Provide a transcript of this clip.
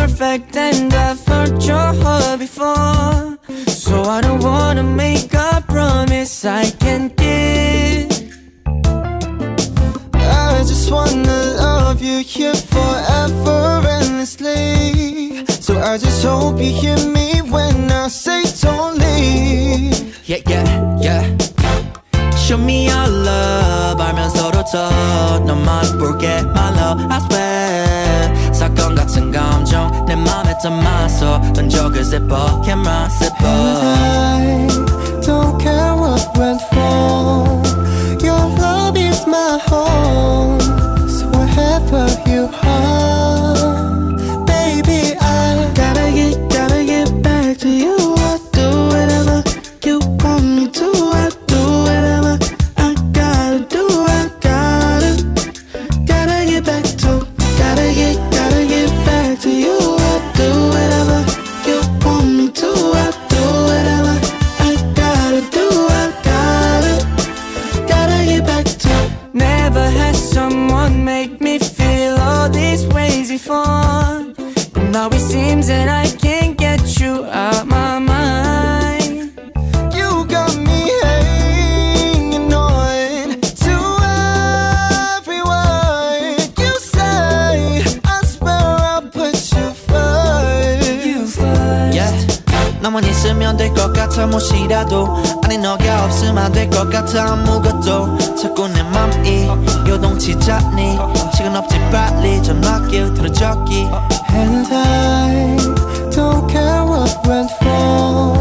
perfect and I've hurt your heart before. So I don't wanna make a promise I can't keep. I just wanna love you here forever endlessly. So I just hope you hear me when I say don't leave. Yeah, yeah, yeah. Show me your love 알면서도 더 너만 볼게 my love I swear. 사건 같은 감정 내 맘에 담아서 던져 그 zipper camera zipper. And I don't care what went wrong. Your love is my home. So wherever you are, baby, I gotta get back to you. I'll do whatever you want me to. I'll do whatever I gotta do. I gotta get back to. Gotta get back to you. I'll do whatever you want me to. I'll do whatever I gotta do. I gotta get back to. Never had someone make me feel all these ways before. And now it seems that I can't get you out my mind. You got me hanging on to every word you say. I swear I'll put you first. You first. Yeah. 너만 있으면 될 것 같아 무엇이라도. 아니 너가 없으면 안 될 것 같아 아무것도. 자꾸 내 맘이 요동치잖니. 시간 없지 빨리 전화기 들어줬기. And I don't care what went wrong.